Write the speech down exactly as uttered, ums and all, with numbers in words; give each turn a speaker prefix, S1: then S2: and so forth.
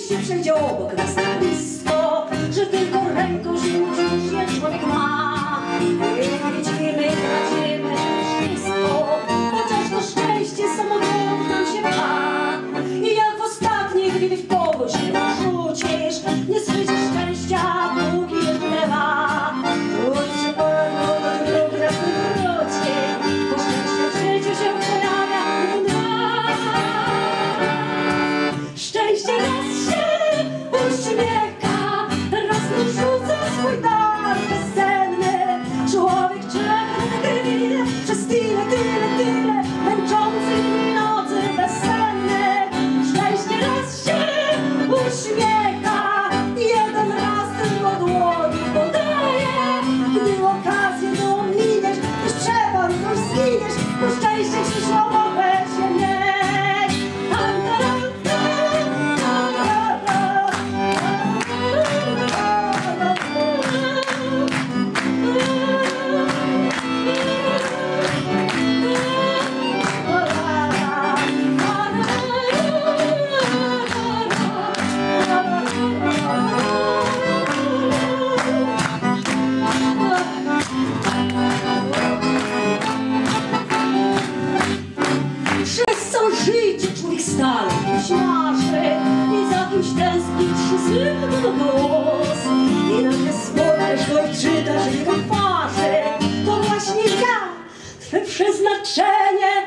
S1: szczęście przejdzie obok nas tak blisko, że tylko ręką się użyć człowiek ma. Widzimy, tracimy wszystko, chociaż to szczęście samolot nam się pcha. I jak w ostatniej chwili w kogoś nie rzucisz, nie słyszysz szczęścia, długi jest lewa. Wróć się padło do drogi na powrocie, bo szczęście w życiu się pojawia u nas. Szczęście raz się uśmiecha, raz narzuca swój dar bezsenny. Człowiek czeka na chwilę przez tyle, tyle, tyle męczących nocy bezsennych. Szczęście raz się uśmiecha, jeden raz tylko dłoni podaje. Gdy okazję dominiesz, już przepadł, już zginiesz, bo szczęście przyszło, mogę się mieć. Tam, tam, tam, tam, przez całe życie człowiek stale kimś marzy i za kimś tęskni przyzywa do głos. I nagle spojrzysz go i czytasz w jego twarzy: to właśnie ja, twe przeznaczenie.